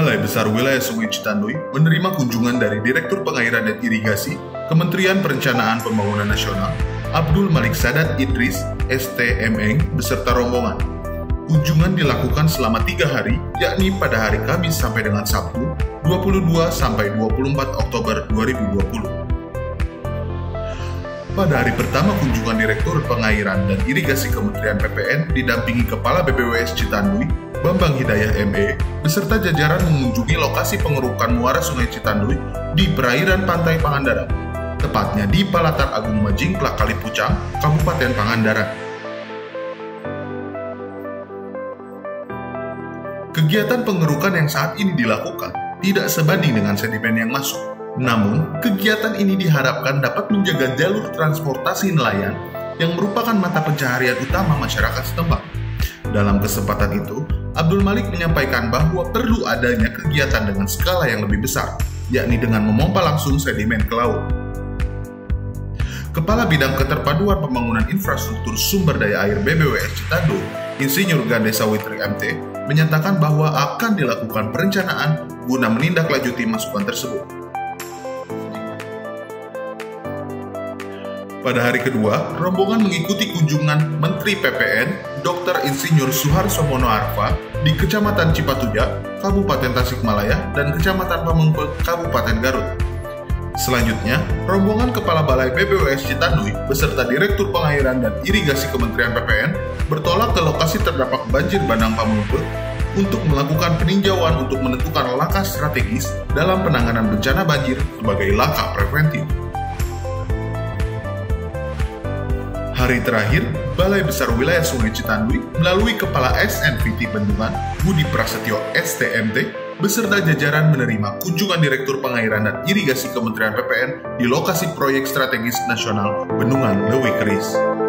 Balai Besar Wilayah Sungai Citanduy menerima kunjungan dari Direktur Pengairan dan Irigasi Kementerian Perencanaan Pembangunan Nasional, Abdul Malik Sadat Idris, STMeng, beserta rombongan. Kunjungan dilakukan selama 3 hari, yakni pada hari Kamis sampai dengan Sabtu, 22 sampai 24 Oktober 2020. Pada hari pertama kunjungan Direktur Pengairan dan Irigasi Kementerian PPN didampingi Kepala BPWS Citanduy, Bambang Hidayah ME, beserta jajaran mengunjungi lokasi pengerukan muara Sungai Citanduy di perairan Pantai Pangandaran, tepatnya di Palatar Agung Majingklak Kalipucang, Kabupaten Pangandaran. Kegiatan pengerukan yang saat ini dilakukan tidak sebanding dengan sedimen yang masuk. Namun, kegiatan ini diharapkan dapat menjaga jalur transportasi nelayan yang merupakan mata pencaharian utama masyarakat setempat. Dalam kesempatan itu, Abdul Malik menyampaikan bahwa perlu adanya kegiatan dengan skala yang lebih besar, yakni dengan memompa langsung sedimen ke laut. Kepala Bidang Keterpaduan Pembangunan Infrastruktur Sumber Daya Air BPWS Citanduy, Insinyur Gande Sawitri MT, menyatakan bahwa akan dilakukan perencanaan guna menindaklanjuti masukan tersebut. Pada hari kedua, rombongan mengikuti kunjungan Menteri PPN Dr. Insinyur Suharso Mono Arfa di Kecamatan Cipatuja, Kabupaten Tasikmalaya, dan Kecamatan Pamengpeuk, Kabupaten Garut. Selanjutnya, rombongan Kepala Balai BPWS Citanduy beserta Direktur Pengairan dan Irigasi Kementerian PPN bertolak ke lokasi terdampak banjir bandang Pamengpeuk untuk melakukan peninjauan untuk menentukan langkah strategis dalam penanganan bencana banjir sebagai langkah preventif. Hari terakhir, Balai Besar Wilayah Sungai Citanduy melalui Kepala SNVT Bendungan, Budi Prasetyo STMT, beserta jajaran menerima kunjungan Direktur Pengairan dan Irigasi Kementerian PPN di lokasi proyek strategis nasional Bendungan Lewi Keris.